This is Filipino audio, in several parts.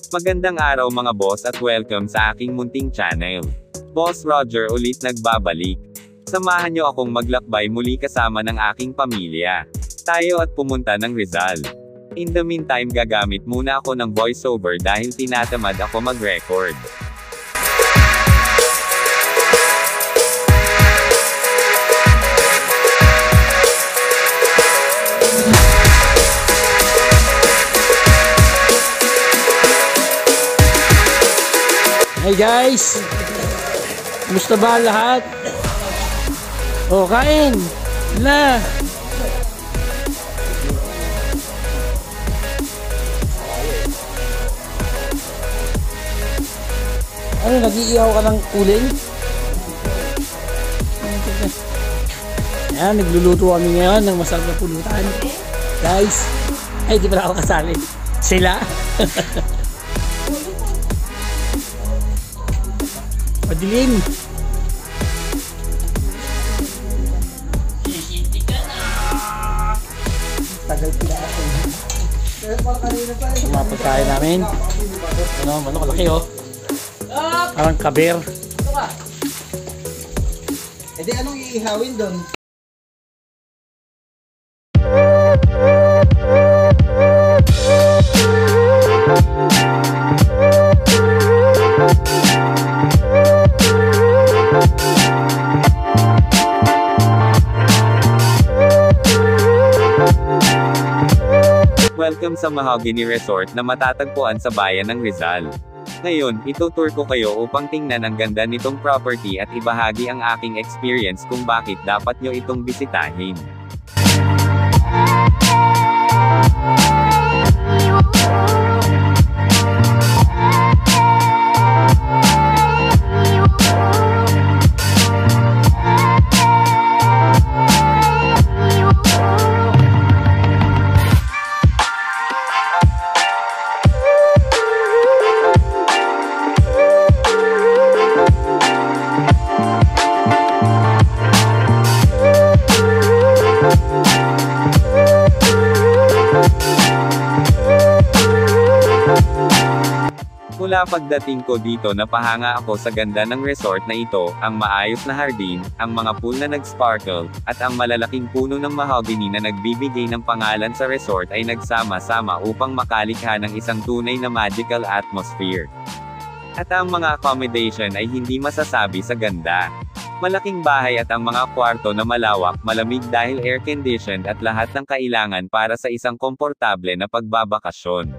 Magandang araw mga boss at welcome sa aking munting channel. Boss Roger ulit nagbabalik. Samahan niyo akong maglakbay muli kasama ng aking pamilya. Tayo at pumunta ng Rizal. In the meantime gagamit muna ako ng voiceover dahil tinatamad ako mag-record. Hey guys! Gusto ba lahat? O, kain! Na! Ano, nag-iihaw ka ng uling? Ayan, nagluluto kami ngayon ng masarap na pulutan. Guys! Ay, di pala ako kasali. Sila! Madilim. Tagal pila ako. Mga pagkain namin. Ano, manok laki oh. Parang kaber. E di anong iihawin doon? Welcome sa Mahogany Resort na matatagpuan sa bayan ng Rizal. Ngayon, itutour ko kayo upang tingnan ang ganda nitong property at ibahagi ang aking experience kung bakit dapat nyo itong bisitahin. Mula pagdating ko dito napahanga ako sa ganda ng resort na ito, ang maayos na hardin, ang mga pool na nag-sparkle, at ang malalaking puno ng mahogany na nagbibigay ng pangalan sa resort ay nagsama-sama upang makalikha ng isang tunay na magical atmosphere. At ang mga accommodation ay hindi masasabi sa ganda. Malaking bahay at ang mga kwarto na malawak, malamig dahil air-conditioned at lahat ng kailangan para sa isang komportable na pagbabakasyon.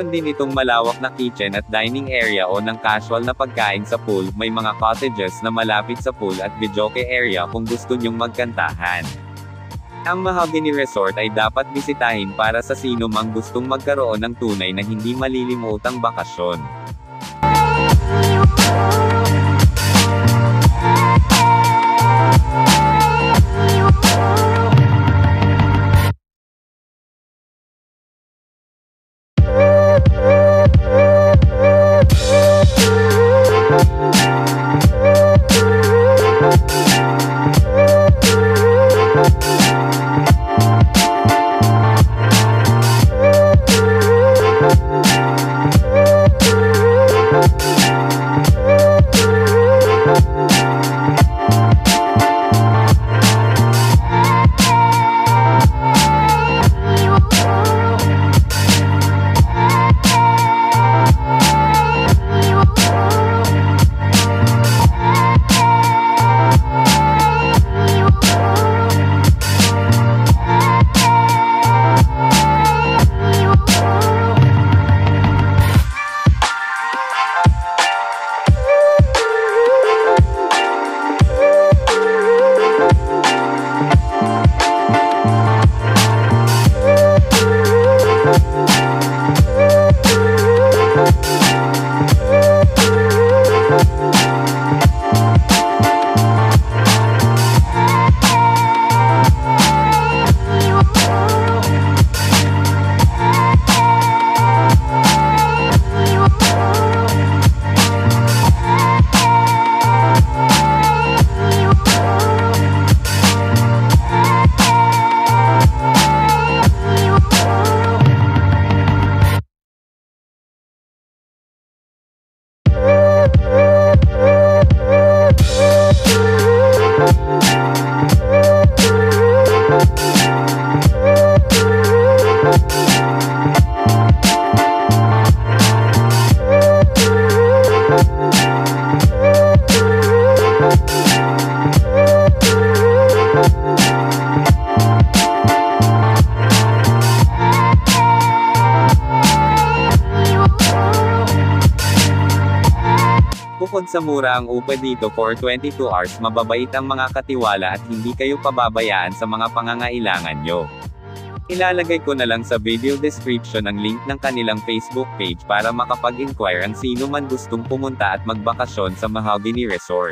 Meron din itong malawak na kitchen at dining area o ng casual na pagkain sa pool, may mga cottages na malapit sa pool at videoke area kung gusto nyong magkantahan. Ang Mahogany Resort ay dapat bisitahin para sa sino mang gustong magkaroon ng tunay na hindi malilimutang bakasyon. Bukod sa mura ang upa dito for 22 hours, mababait ang mga katiwala at hindi kayo pababayaan sa mga pangangailangan nyo. Ilalagay ko na lang sa video description ang link ng kanilang Facebook page para makapag-inquire ang sino man gustong pumunta at magbakasyon sa Mahogany Resort.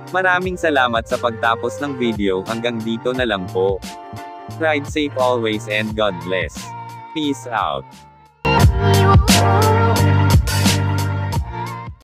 Maraming salamat sa pagtapos ng video, hanggang dito na lang po. Ride safe always and God bless. Peace out.